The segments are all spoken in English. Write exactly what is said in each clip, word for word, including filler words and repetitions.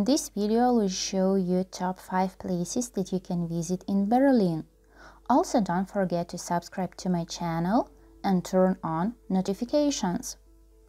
this video I will show you top five places that you can visit in Berlin. Also, don't forget to subscribe to my channel and turn on notifications.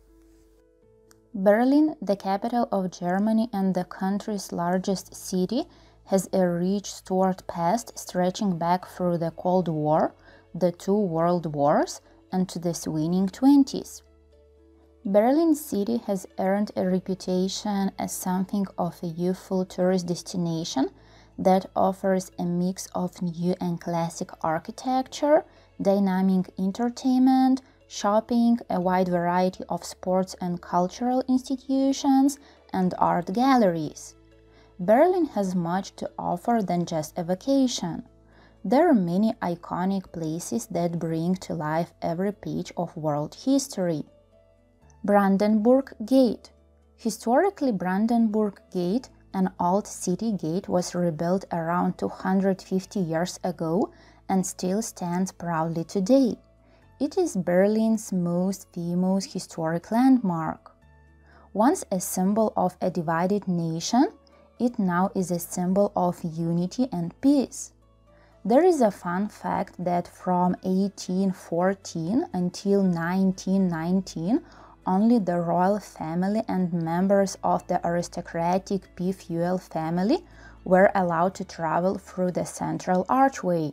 Berlin, the capital of Germany and the country's largest city, has a rich storied past stretching back through the Cold War, the two World Wars, and to the swinging twenties. Berlin city has earned a reputation as something of a youthful tourist destination that offers a mix of new and classic architecture, dynamic entertainment, shopping, a wide variety of sports and cultural institutions, and art galleries. Berlin has much to offer than just a vacation. There are many iconic places that bring to life every page of world history. Brandenburg Gate. Historically, Brandenburg Gate, an old city gate, was rebuilt around two hundred fifty years ago and still stands proudly today. It is Berlin's most famous historic landmark. Once a symbol of a divided nation, it now is a symbol of unity and peace. There is a fun fact that from eighteen fourteen until nineteen nineteen, only the royal family and members of the aristocratic P-Fuel family were allowed to travel through the central archway.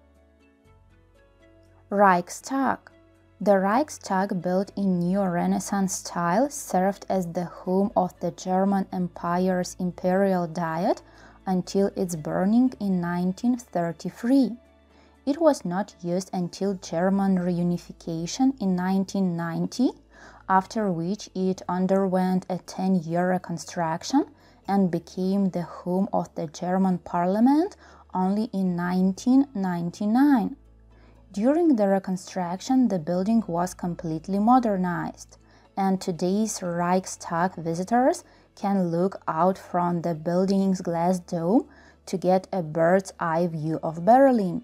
Reichstag. The Reichstag, built in Neo-Renaissance style, served as the home of the German Empire's imperial diet until its burning in nineteen thirty-three. It was not used until German reunification in nineteen ninety, after which it underwent a ten-year reconstruction and became the home of the German parliament only in nineteen ninety-nine. During the reconstruction, the building was completely modernized, and today's Reichstag visitors can look out from the building's glass dome to get a bird's-eye view of Berlin.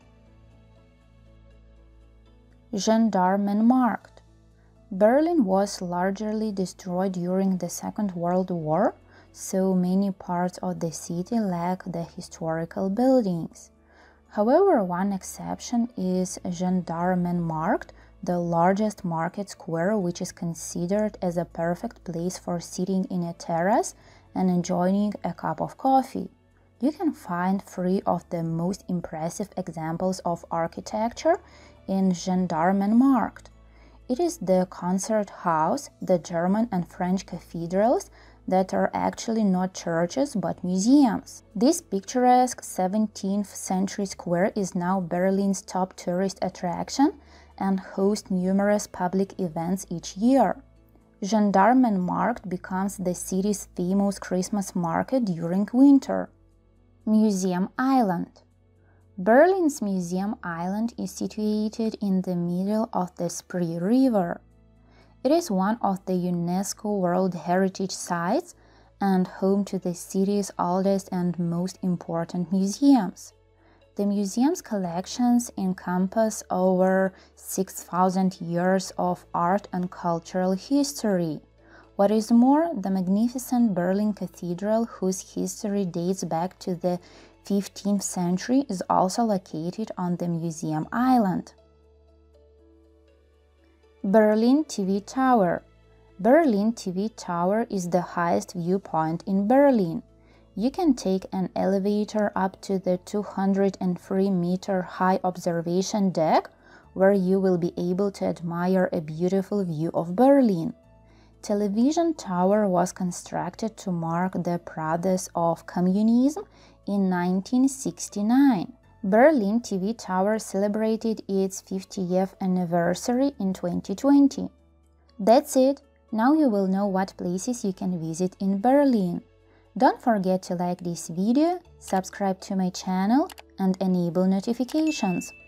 Gerdarmenmarkt. Berlin was largely destroyed during the Second World War, so many parts of the city lack the historical buildings. However, one exception is Gerdarmenmarkt, the largest market square, which is considered as a perfect place for sitting in a terrace and enjoying a cup of coffee. You can find three of the most impressive examples of architecture in Gerdarmenmarkt. It is the concert house, the German and French cathedrals that are actually not churches but museums. This picturesque seventeenth century square is now Berlin's top tourist attraction and hosts numerous public events each year. Gerdarmenmarkt becomes the city's famous Christmas market during winter. Museum Island. Berlin's Museum Island is situated in the middle of the Spree River. It is one of the UNESCO World Heritage Sites and home to the city's oldest and most important museums. The museum's collections encompass over six thousand years of art and cultural history. What is more, the magnificent Berlin Cathedral, whose history dates back to the fifteenth century, is also located on the Museum Island. Berlin T V Tower. Berlin T V Tower is the highest viewpoint in Berlin. You can take an elevator up to the two hundred three meter high observation deck, where you will be able to admire a beautiful view of Berlin. Television Tower was constructed to mark the progress of communism in nineteen sixty-nine. Berlin T V Tower celebrated its fiftieth anniversary in twenty twenty. That's it. Now you will know what places you can visit in Berlin. Don't forget to like this video, subscribe to my channel, and enable notifications.